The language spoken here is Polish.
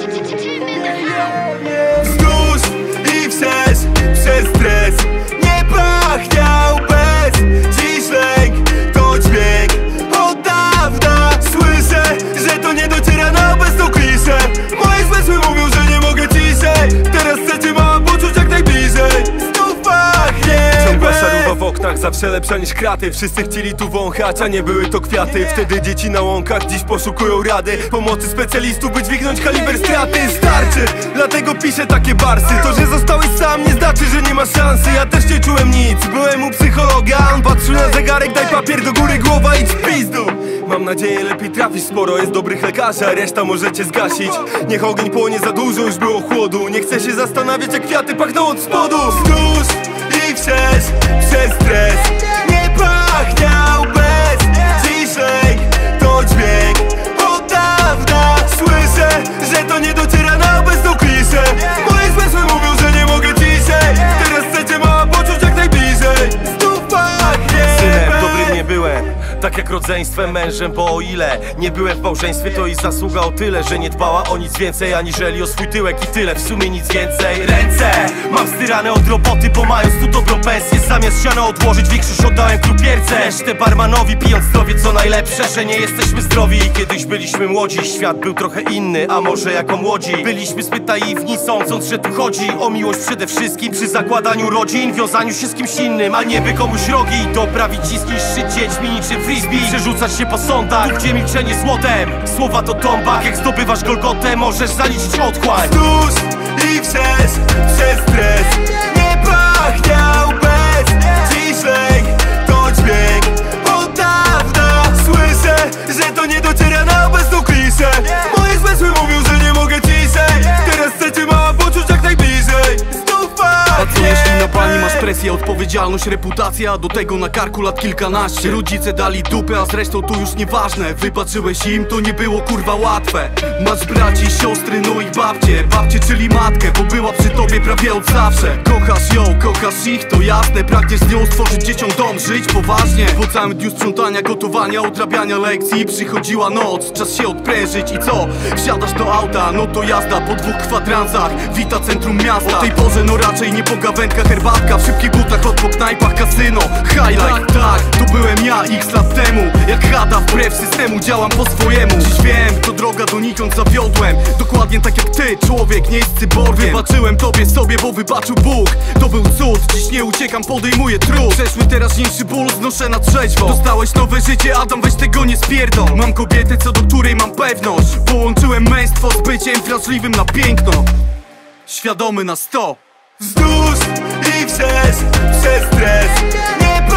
Wzdłuż i wszerz, przez stres nie pachniał bez. Dziś lęk to dźwięk od dawna. Słyszę, że to nie dociera na obecną kliszę. Moje zmysły mówią, że nie mogę ciszej. Teraz chcecie mała poczuć jak najbliżej. Znów pachnie ciągła szaruwa w oknach, zawsze lepsza niż kraty. Wszyscy chcieli tu wąchać, a nie były to kwiaty. Wtedy dzieci na łąkach dziś poszukują rady, pomocy specjalistów, by dźwignąć kaliber straty. Starczy, dlatego piszę takie barsy. To, że zostałeś sam, nie znaczy, że nie ma szansy. Ja też nie czułem nic, byłem u psychologa. On patrzył na zegarek, daj papier do góry, głowa, idź w pizdu. Mam nadzieję, lepiej trafisz, sporo jest dobrych lekarzy, a reszta możecie zgasić. Niech ogień płonie za dużo, już było chłodu. Nie chcę się zastanawiać, jak kwiaty pachną od spodu. Wzdłuż i wszerz, przez stres nie pachniał bez. Dziś lęk to dźwięk od dawna. Słyszę, że to nie dociera na obecną kliszę. Moje zmysły mówią, że nie mogę ciszej. Teraz chcecie mała poczuć jak najbliżej. Znów pachnie synem dobrym nie byłem, tak jak rodzeństwem, mężem, bo o ile nie byłem w małżeństwie, to i zasługa o tyle, że nie dbała o nic więcej aniżeli o swój tyłek i tyle, w sumie nic więcej. Ręce mam styrane od roboty, bo mając tu dobrą pensję, zamiast siano odłożyć większość oddałem krupierce. Resztę barmanowi, pijąc zdrowie co najlepsze, że nie jesteśmy zdrowi. Kiedyś byliśmy młodzi, świat był trochę inny, a może jako młodzi byliśmy zbyt naiwni, sądząc, że tu chodzi o miłość przede wszystkim przy zakładaniu rodzin, wiązaniu się z kimś innym, a nie by komuś rogi doprawić i zniszczyć dziećmi niczym frisbee, przerzucać się po sądach, tu gdzie milczenie złotem. Słowa to tombak, jak zdobywasz Golgotę, możesz zaliczyć otchłań. Wzdłuż i wszerz, przez stres nie pachniał bez. Dziś lęk to dźwięk od dawna. Słyszę, że to nie dociera na obecną kliszę. Moje zmysły mówią, że nie mogę ciszej. Teraz chcecie mała poczuć jak najbliżej. Znów A co jeśli na pani pachnie masz presję, odpowiedzialność, reputacja, do tego na karku lat kilkanaście. Rodzice dali dupę, a zresztą to już nieważne. Wybaczyłeś im, to nie było kurwa łatwe. Masz braci, siostry, no i babcie. Babcie, czyli matkę, bo była przy tobie prawie od zawsze. Kochasz ją, kochasz ich, to jasne. Pragniesz z nią stworzyć dzieciom dom, żyć poważnie. Po całym dniu sprzątania, gotowania, odrabiania lekcji przychodziła noc, czas się odprężyć i co? Wsiadasz do auta, no to jazda po 2 kwadransach. Wita centrum miasta, o tej porze no raczej nie po gawędkach, herbatka w szybkich butach, od po knajpach, kasyno, highlight. Tak, to byłem ja x lat temu. Jak chata wbrew systemu, działam po swojemu. Dziś wiem, to droga donikąd zawiodłem. Dokładnie tak jak ty, człowiek, nie jest cyborgiem. Wybaczyłem tobie sobie, bo wybaczył Bóg. To był cud, dziś nie uciekam, podejmuję trud. Przeszły teraźniejszy ból, znoszę na trzeźwo. Dostałeś nowe życie, Adam, weź tego nie spierdol. Mam kobietę, co do której mam pewność. Połączyłem męstwo z byciem wrażliwym na piękno. Świadomy na 100. Wzdłuż i wszerz, przez stres nie